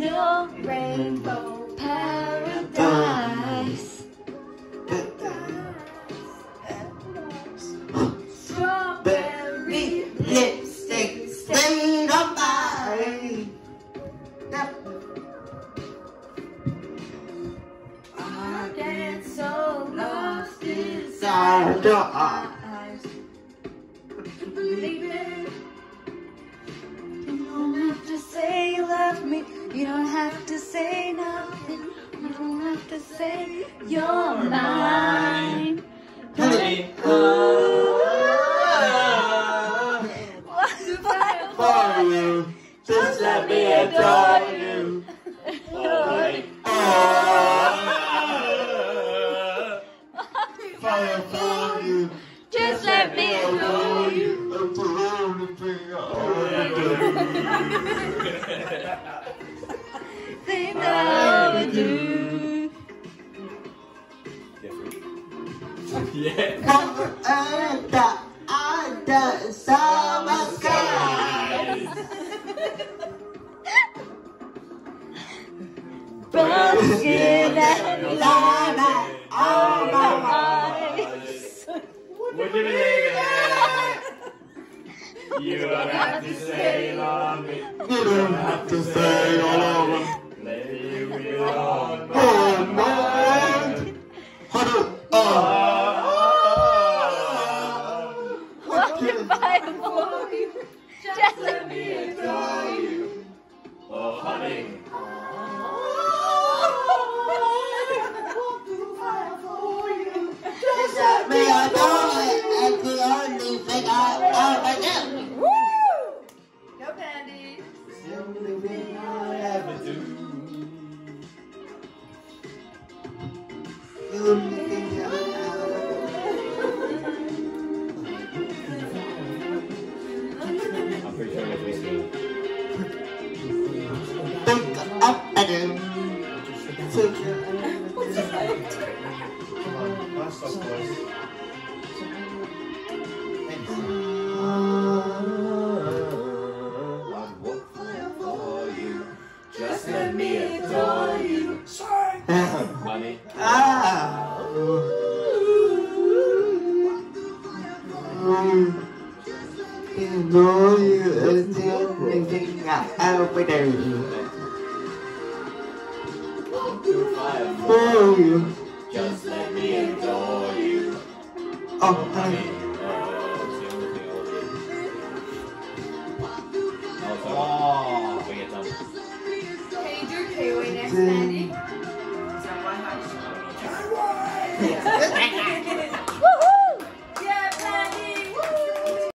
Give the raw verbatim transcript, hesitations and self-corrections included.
your rainbow paradise. Strawberry lipstick stained on mine. I get so lost inside your eyes. Baby, you don't have to say you love me. You don't have to say nothing. You don't have to say you're mine. Honey, for you, just let me adore you. fire for you. Just let me adore you. That's the only thing I Thing that I would do. Yeah. Cover under, under summer skies. Broken and line all my eyes. Would you believe it? You don't have to say love me. You don't have to say all over. Let you belong. Oh, my. Huddle up. What if I for you? Just let me adore you. Oh, honey. Just let me adore you. That's the only thing I ever do. Go, Pandy. It's the only thing I ever do. The only thing I ever I'm pretty sure that's whiskey. think up and do. Take it. Come on, last stop, boys. I'd walk for you. Just let me adore you. Honey. Ah. You know you is the only thing I ever do. For you. Just let me adore you. Oh, honey. Oh, we get done. Can you do K-Way next, Mandy? Is that why I